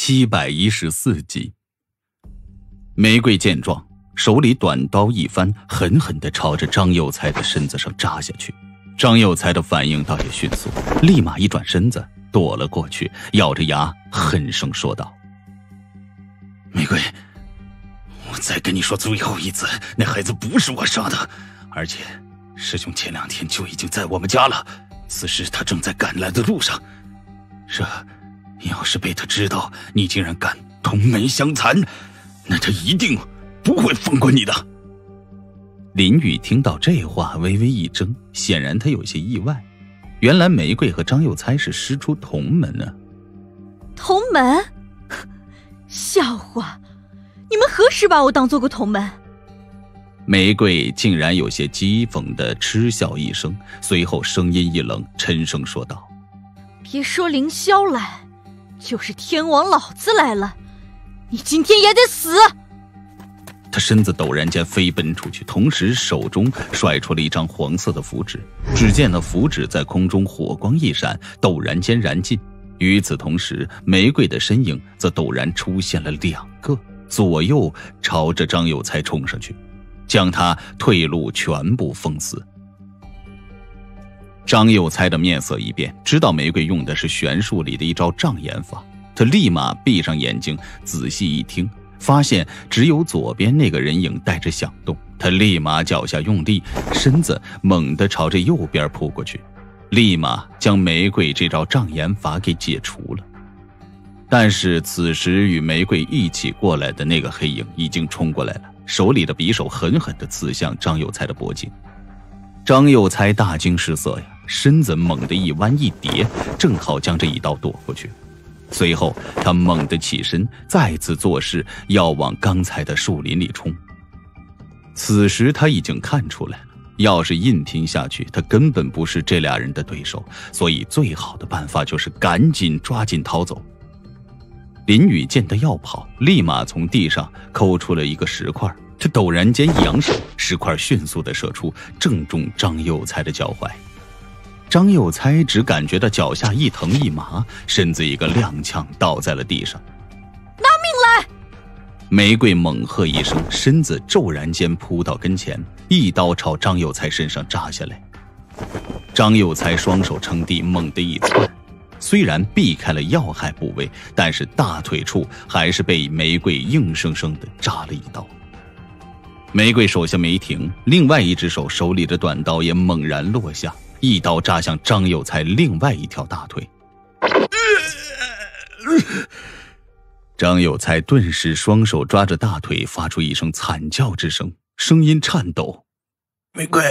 714集。玫瑰见状，手里短刀一翻，狠狠地朝着张有才的身子上扎下去。张有才的反应倒也迅速，立马一转身子躲了过去，咬着牙狠声说道： 玫瑰，我再跟你说最后一次，那孩子不是我杀的，而且师兄前2天就已经在我们家了，此时他正在赶来的路上。要是被他知道你竟然敢同门相残，那他一定不会放过你的。 林宇听到这话微微一怔，显然他有些意外，原来玫瑰和张有才是师出同门啊。 同门？笑话，你们何时把我当做过同门？ 玫瑰竟然有些讥讽地嗤笑一声，随后声音一冷，沉声说道： 别说凌霄来，就是天王老子来了，你今天也得死！ 他身子陡然间飞奔出去，同时手中甩出了一张黄色的符纸，只见那符纸在空中火光一闪，陡然间燃尽。与此同时，玫瑰的身影则陡然出现了2个，左右朝着张有才冲上去，将他退路全部封死。张有才的面色一变，知道玫瑰用的是玄术里的一招障眼法，他立马闭上眼睛仔细一听，发现只有左边那个人影带着响动，他立马脚下用力，身子猛地朝着右边扑过去，立马将玫瑰这招障眼法给解除了。但是此时与玫瑰一起过来的那个黑影已经冲过来了，手里的匕首狠狠地刺向张有才的脖颈。张有才大惊失色呀，身子猛地一弯一跌，正好将这一刀躲过去。随后他猛地起身，再次作势要往刚才的树林里冲。此时他已经看出来了，要是硬拼下去，他根本不是这俩人的对手，所以最好的办法就是赶紧抓紧逃走。林宇见他要跑，立马从地上抠出了一个石块，他陡然间一扬手，石块迅速地射出，正中张有才的脚踝。张有才只感觉到脚下一疼一麻，身子一个踉跄倒在了地上。 拿命来！ 玫瑰猛喝一声，身子骤然间扑到跟前，一刀朝张有才身上扎下来。张有才双手撑地，猛地一窜，虽然避开了要害部位，但是大腿处还是被玫瑰硬生生地扎了一刀。玫瑰手下没停，另外一只手手里的短刀也猛然落下，一刀扎向张有才另外一条大腿。张有才顿时双手抓着大腿，发出一声惨叫之声，声音颤抖： 玫瑰，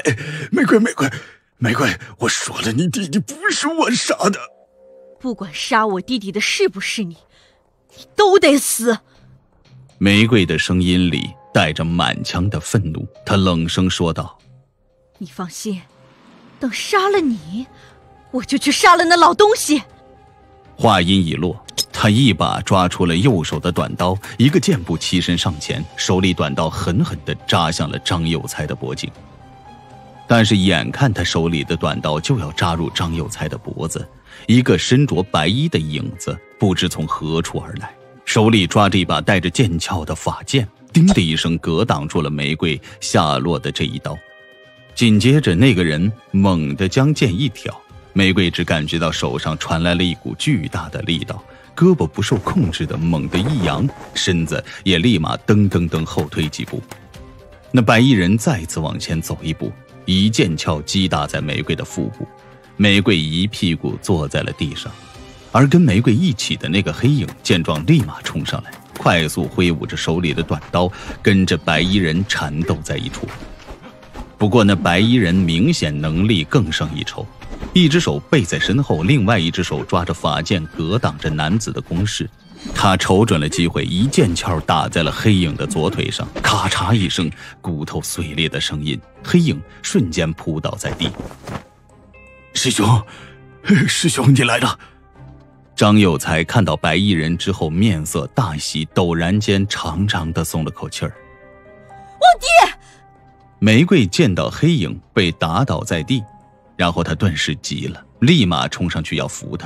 我说了，你弟弟不是我杀的。 不管杀我弟弟的是不是你，你都得死。 玫瑰的声音里带着满腔的愤怒，她冷声说道： 你放心，等杀了你，我就去杀了那老东西。 话音一落，他一把抓出了右手的短刀，一个箭步起身上前，手里短刀狠狠地扎向了张有才的脖颈。但是眼看他手里的短刀就要扎入张有才的脖子，一个身着白衣的影子不知从何处而来，手里抓着一把带着剑鞘的法剑，叮的一声格挡住了玫瑰下落的这一刀。紧接着那个人猛地将剑一挑，玫瑰只感觉到手上传来了一股巨大的力道，胳膊不受控制的猛地一扬，身子也立马噔噔噔后退几步。那白衣人再次往前走一步，一剑鞘击打在玫瑰的腹部，玫瑰一屁股坐在了地上。而跟玫瑰一起的那个黑影见状立马冲上来，快速挥舞着手里的短刀，跟着白衣人缠斗在一处。不过那白衣人明显能力更胜一筹，一只手背在身后，另外一只手抓着法剑格挡着男子的攻势。他瞅准了机会，一剑鞘打在了黑影的左腿上，咔嚓一声，骨头碎裂的声音，黑影瞬间扑倒在地。 师兄你来了。 张有才看到白衣人之后面色大喜，陡然间长长的松了口气儿。 我爹！ 玫瑰见到黑影被打倒在地，然后他顿时急了，立马冲上去要扶他。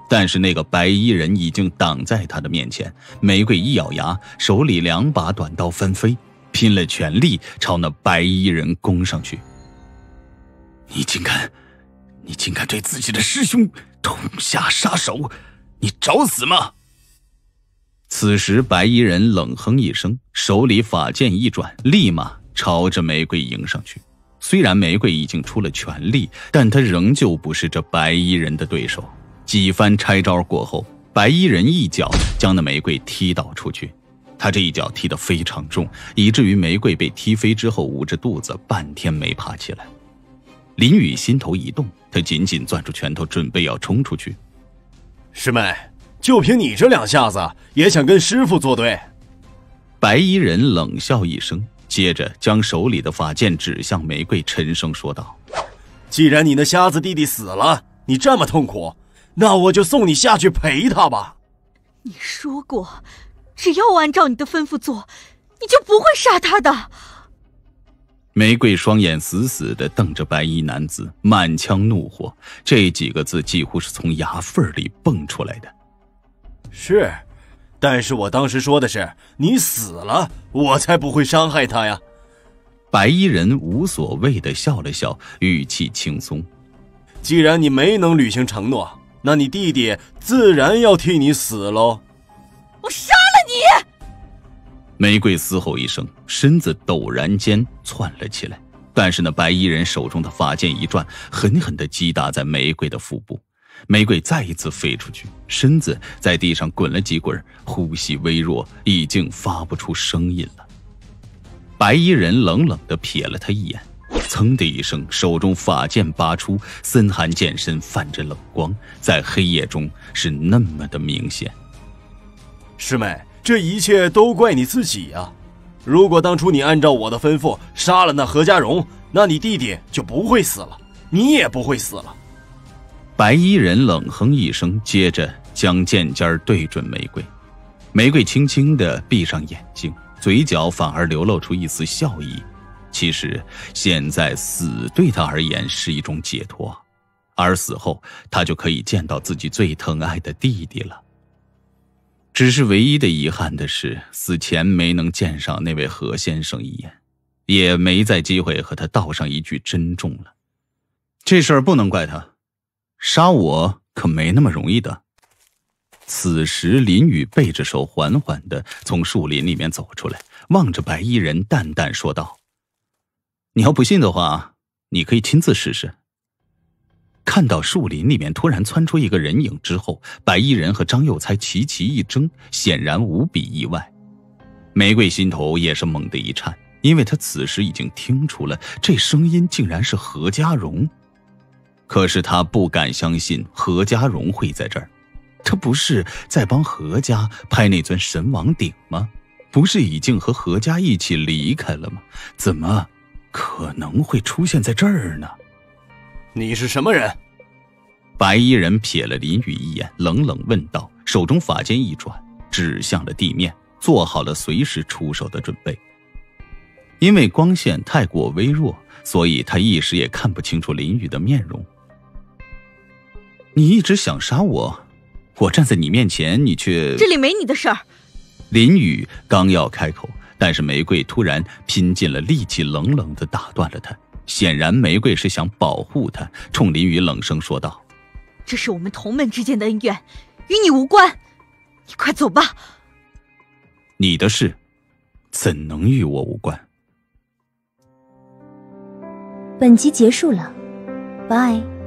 但是那个白衣人已经挡在他的面前。玫瑰一咬牙，手里2把短刀翻飞，拼了全力朝那白衣人攻上去。 你竟敢对自己的师兄痛下杀手，你找死吗？ 此时白衣人冷哼一声，手里法剑一转，立马朝着玫瑰迎上去。虽然玫瑰已经出了全力，但他仍旧不是这白衣人的对手。几番拆招过后，白衣人一脚将那玫瑰踢倒出去。他这一脚踢得非常重，以至于玫瑰被踢飞之后捂着肚子半天没爬起来。林宇心头一动，他紧紧攥住拳头，准备要冲出去。 师妹，就凭你这2下子也想跟师父作对？ 白衣人冷笑一声，接着将手里的法剑指向玫瑰，沉声说道： 既然你那瞎子弟弟死了，你这么痛苦，那我就送你下去陪他吧。 你说过，只要我按照你的吩咐做，你就不会杀他的。 玫瑰双眼死死地瞪着白衣男子，满腔怒火，这几个字几乎是从牙缝里蹦出来的。 是，但是我当时说的是你死了，我才不会伤害他呀。 白衣人无所谓地笑了笑，语气轻松。 既然你没能履行承诺，那你弟弟自然要替你死喽。 我杀了你！ 玫瑰嘶吼一声，身子陡然间窜了起来，但是那白衣人手中的法剑一转，狠狠地击打在玫瑰的腹部。玫瑰再一次飞出去，身子在地上滚了几滚，呼吸微弱，已经发不出声音了。白衣人冷冷地瞥了他一眼，噌的一声，手中法剑拔出，森寒剑身泛着冷光，在黑夜中是那么的明显。 师妹，这一切都怪你自己呀！如果当初你按照我的吩咐杀了那何家荣，那你弟弟就不会死了，你也不会死了。 白衣人冷哼一声，接着将剑尖对准玫瑰。玫瑰轻轻地闭上眼睛，嘴角反而流露出一丝笑意。其实现在死对他而言是一种解脱，而死后他就可以见到自己最疼爱的弟弟了。只是唯一的遗憾的是，死前没能见上那位何先生一眼，也没再机会和他道上一句珍重了。这事儿不能怪他，杀我可没那么容易的。此时林宇背着手缓缓地从树林里面走出来，望着白衣人淡淡说道：你要不信的话，你可以亲自试试。看到树林里面突然窜出一个人影之后，白衣人和张佑才齐齐一怔，显然无比意外。玫瑰心头也是猛地一颤，因为他此时已经听出了这声音竟然是何家荣。可是他不敢相信何家荣会在这儿，他不是在帮何家拍那尊神王鼎吗？不是已经和何家一起离开了吗？怎么可能会出现在这儿呢？ 你是什么人？ 白衣人瞥了林宇一眼，冷冷问道，手中法剑一转，指向了地面，做好了随时出手的准备。因为光线太过微弱，所以他一时也看不清楚林宇的面容。你一直想杀我，我站在你面前，你却…… 这里没你的事儿。 林宇刚要开口，但是玫瑰突然拼尽了力气，冷冷地打断了他。显然玫瑰是想保护他，冲林宇冷声说道： 这是我们同门之间的恩怨，与你无关，你快走吧。 你的事怎能与我无关？ 本集结束了，拜。